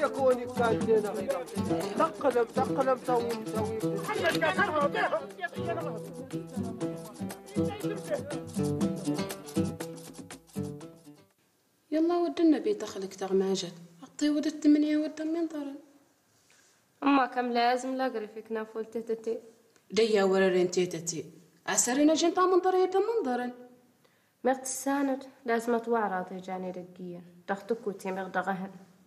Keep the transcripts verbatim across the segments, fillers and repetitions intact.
يكوني كاتلين غير تقلم تقلم طويل طويل يلا ودنا بيت أخلك تغماجت أعطي ود الثمانية ودم من ضرن أما كم لازم لاقري فيك نافول تيتتي ديا وررين تيتتي أسرنا جنتا من ضرن يدم من ضرن مغت الساند لازم أطوع راضي جاني رقيا دختكوتي مغدغهن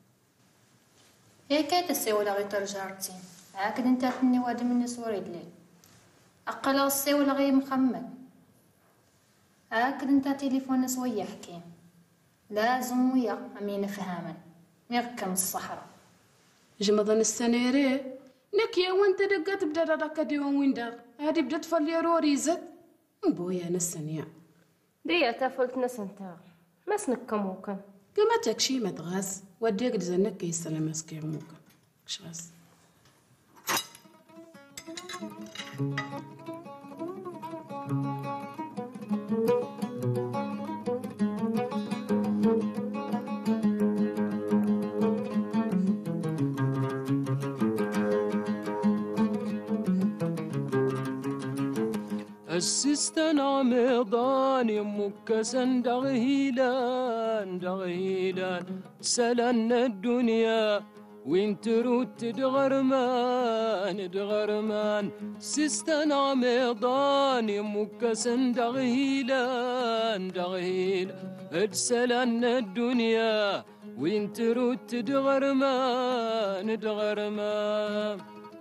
هيك تسوي لغي ترجارتي عاكد انت تني وادي مني صوري الليل أقل السوي لغي مخمد عاكد انت تليفون سوي يحكي لازم ويا أمين فهاما ميغكم الصحراء جمضان السنيري نكيا وانت دقات بدا دقا ديوان وين داغ هادي بدات فاليا روريزت بويا نسنيا ديا تفلت نسنتا مسنك موكا كما تكشي متغاز وديك دزنك يسلم اسكي موكا كشغاز السيستان عميضان مكسن دغهيلان دغهيلان سلن الدنيا وين تروت تدغرمان دغرمان سيستان عميضان مكسن دغهيلان دغهيلان ادسلن الدنيا وين تروت تدغرمان دغرمان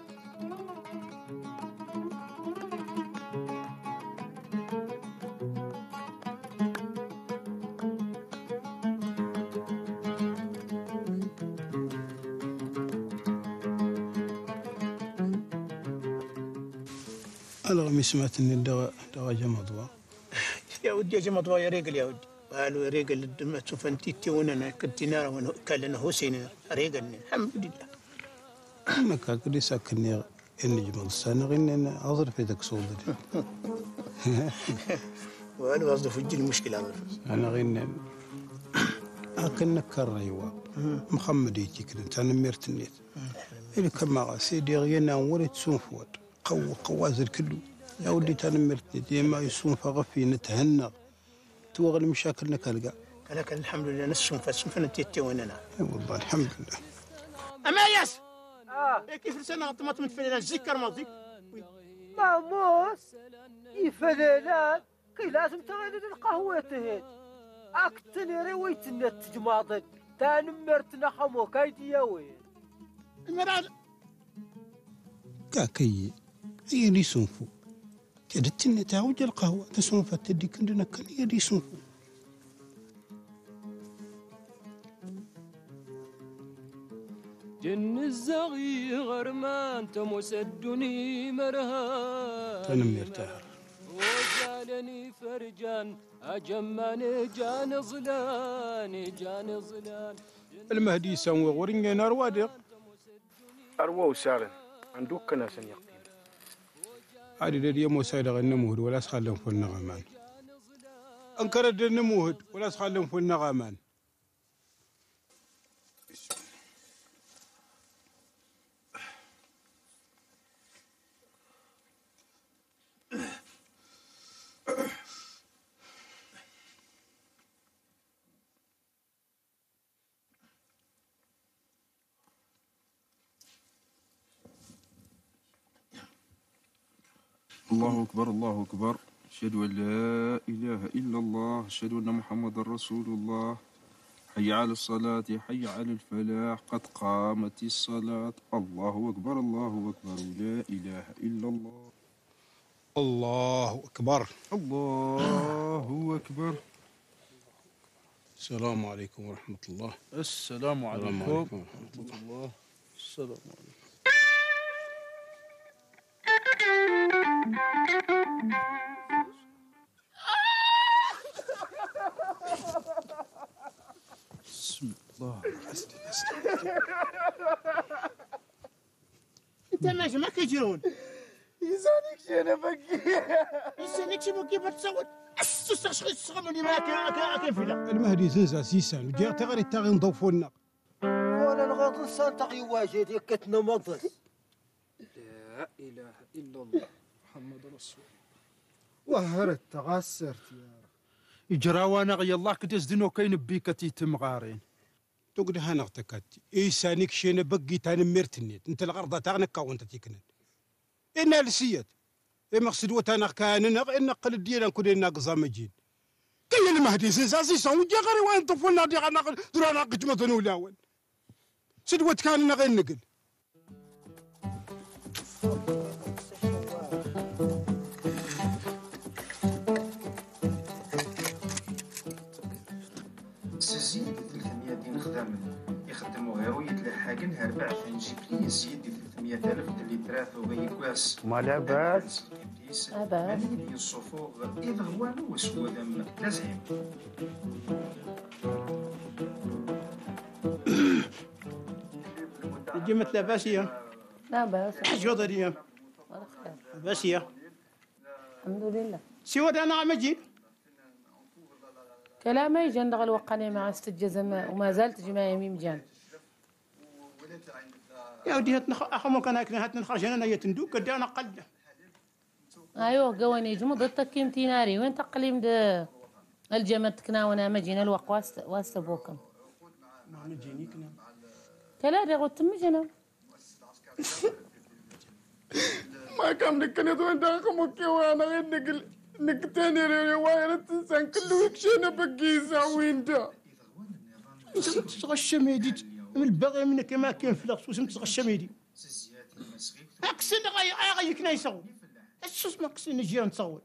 الغمي سمعت ان الدواء دواء جمضوا يا ودي جمضوا يا رجل يا ودي قالوا يا رجل الدم تفنتي وانا كنت نار وانا كلنا حسين رجل الحمد لله انا كاكدي ساكني اني جمض السنه غير ان اظرف في ذاك صوتي وانا قصدي في الجيل المشكله انا غير اكن كريوا محمد يجي كنت انا مرتنيت اللي كما سيدي غينا ولد سنفود قو قوازر كله يا ولدي تنمرت ديما يصون فغفي نتهنى توغل مشاكلنا كالقا لك الحمد لله نسون فسون نتيتي وننا اي والله الحمد لله اما ياس اه كيف سنه طماط متفلل الذكر ماضيك ماموس يفللان كي لازم تغير القهوه تهد اكتني رويت النت جماضك تنمرت نخمو كايدي يا وين المراد كاكي هي اللي سنفو كدت إن تعوج القهوة تسنفة تدي كندنا كان هي اللي سنفو جن الزغي غرمان تمسدني مرهان أنا مرتاح وجالني فرجان أجمان جان ظلان جان ظلان المهدي سنوى ورنجا نار وادق أروى وسارن عندك كنا سنيقتين هذه اليوم مساعدة النموهد ولا سخلهم في النغمان انكرت النموهد ولا سخلهم في النغمان الله أكبر الله أكبر أشهد أن لا إله إلا الله أشهد أن محمد رسول الله حي على الصلاة حي على الفلاح قد قامت الصلاة الله أكبر الله أكبر لا إله إلا الله الله أكبر الله أكبر السلام عليكم ورحمة الله السلام عليكم ورحمة الله السلام عليكم بسم الله انت ماشي ما كيجرون يزانك شي انا بقي يسالك شي بكي بتصوت اسس شغل الصغم اللي ما كان كان فينا المهدي زيزا سيسان جاء تغري تاغي نضوفونا ولا نغاض نسان تقي واجد يكتنا مضس. لا إله إلا الله محمد رسول وهرت تغسرت يا يجرى وانا غي الله كدز دنو كاين بيكتي تمغارين تقول هانا اغتكاتي اي سانيك شينا بقي تاني ميرتنيت انت الغرضة تاغنك وانت تيكنن انا لسيت اي مقصد وتانا كان ان قل دينا نكون ناقصه مجين كاين المهدي سنساسي سون جغري وين طفلنا دي غنا درانا قجمه ولاون سدوت كان غير نقل سزيد ثلاثمية دين خدامن يخدموا غير يتلحقن هربع نجيب لي زيد ثلاثمية ألف اللي ثلاثة وغي كواس ما لاباس لاباس اللي يصفوا إذا هو وسوا دم لازم جمت لاباسية لا بأس حجوضة دي ولا خير لاباسية الحمد لله سوى أنا عمجين كلام ما يجي ندغل وقني مع استجزم وما زالت جماعة يمين جان يا ودي هتنخ أخمو كان هكذا هتنخرج أنا يتندوك قد أنا قد ايوه قواني جمد التكيم تيناري وين تقليم ده الجمد كنا وانا مجينا الوق واست واستبوكم ما مجيني كنا كلا دي قلت مجينا ما كان نكني وين داخمك وانا غير نقل نكتاني رواية تنسان كله يكشينا بقيسة وين دا تغشى ميدي من البغي منك ما كان فلقس وسم تغشى ميدي أقسن غاي غاي كنا يسوي السوس ما قسن نجي نصور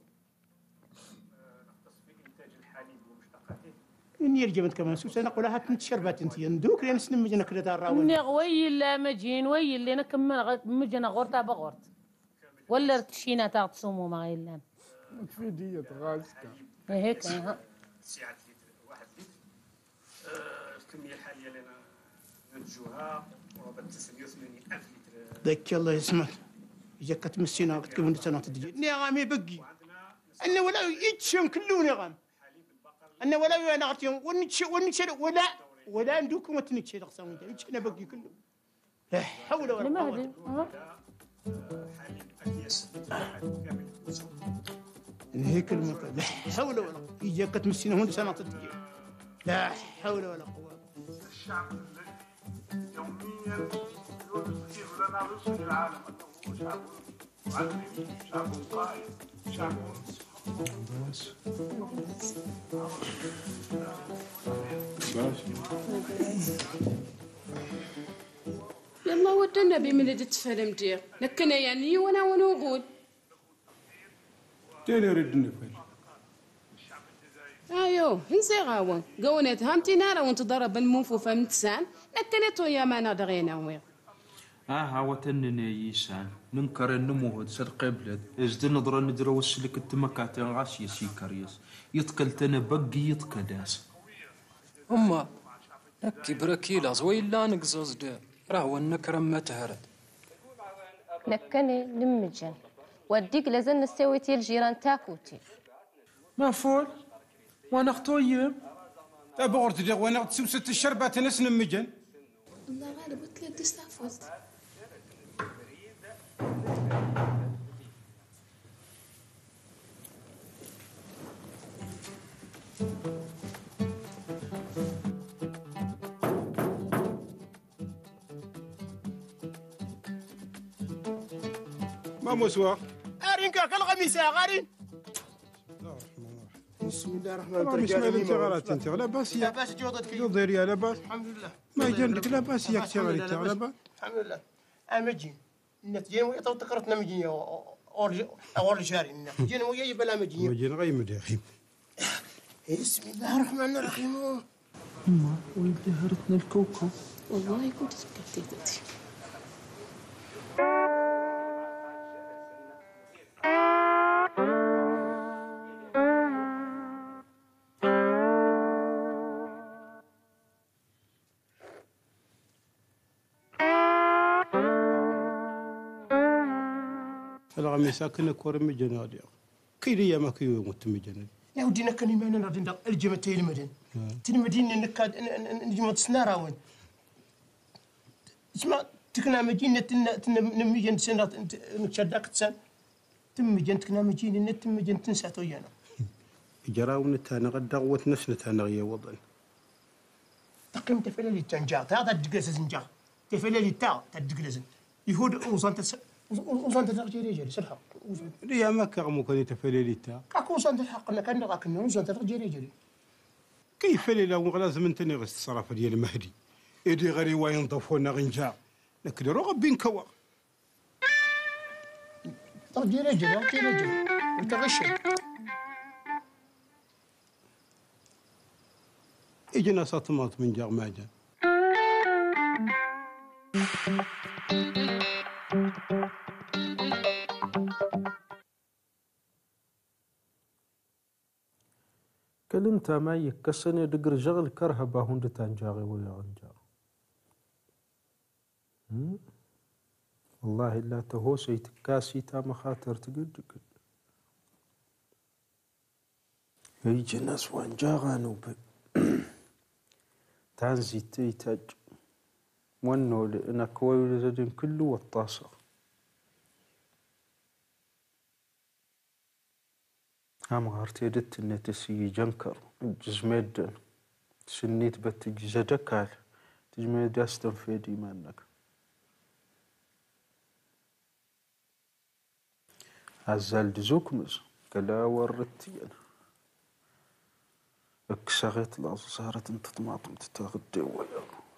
من يرجع من كمان سوس أنا أقولها تنتشربات أنتي ندوك لين سنم مجنا كده تراون نغوي لا مجين وي اللي أنا كمل مجنا غورتا بغورت ولا رتشينا تاغتصومو ما غيلان في دية غاسكة هيك ها سعة واحد لتر الكمية الحالية اللي نرجوها قرابة تسعمية وثمانين ألف لتر. ذاك الله يسمع إجاك تمسينا قلت كيف أنت سنة تجي نعمي بقي أنا ولا يتشم كله نعم أنا ولا أنا أعطيهم ونتش ونتش ولا ولا ندوكم وتنتش رقصهم ده يتش أنا بقي كله لا حول ولا قوة حاليا أكياس كامل هيك المكان لا حول ولا قوة إجاك تمسينا هون سنة تجي لا حول ولا قوة الشعب يوميا يظهر لنا رسل العالم أنه شعب عدل شعب قائد شعب يلا ودنا النبي من اللي تفهم دير لكن يعني وانا ونقول تاني رد نفل ايو نسي غاون قونت هانتي نارا وانت ضرب الموفو فمتسان لكنتو يا ما نادغينا وير اه وتنني يسان ننكر النمو سر قبلت ازد نظر ندرو وسلك التمكاتين غاش يسي كريس يتقلتنا بقي يتقداس أما نكي بركيلا زويلا نقزوز دير راهو النكرم ما تهرد نكني نمجن وديك لازم نسويتي الجيران تاكوتي ما فول وانا اختويم تبغرت دي وانا تسوست الشربات ناس نمجن الله غالب قلت لي تستعفزت ما مسوا أرين كاك الغميسة غارين بسم الله الرحمن الرحيم بسم الله انت غلط انت لا باس لا يا باس جودتك يضير يا لا باس الحمد لله ما جندك لا باس يا كثير انت لا باس الحمد لله أمجين النتيجة ويا تقرت نمجين أول أول شهر النتيجة ويا بلا مجين مجين غير مداخل بسم الله الرحمن الرحيم أما وين دهرتنا الكوكب والله كنت سكرتي قلتي الغميسة كنا كور مجنادي كيري يا ما كيو متمجن يا ودينا كان ما نرد الجمتين المدن تين مدينة نكاد نجمة سنارة وين اسمع تكنا مدينة نمي جنت سنة نتشدك تسن تم جنت كنا مدينة تم جنت تنسى تويانا جراون تانا غدا قوت نسنة تانا غيا وضن تقيم تفلالي تنجا تا تدقلس زنجا تفلالي تا تدقلس يهود وصلت وصلت ترجع رجال سلحق ريا ما كرمو كان تفلالي تا كاكو وصلت الحق انا كان راك وصلت ترجع رجال كيف لي لو لازم انت نغس الصرافه ديال المهدي ايدي غير وين ضفونا غنجا نكدروا غبين كوا ترجع رجال ترجع رجال انت غشي اجينا سطمات من جار ماجا كلمتا ما يكسني دقر جغل كرهبا هند تنجاغي ويا غنجا والله لا تهوسي تكاسي تا مخاطر تقد يجي ناس وانجاغانو ب تانزي تيتاج ونو لأنا كوي ولدن كله والطاسة هم غارتي دت إني تسي جنكر جزميدن سنيت بتجي زدكال تجميد يستن في دي منك عزال دزوك مز كلا ورتين اكسغت لا صارت انت طماطم تتغدي ويا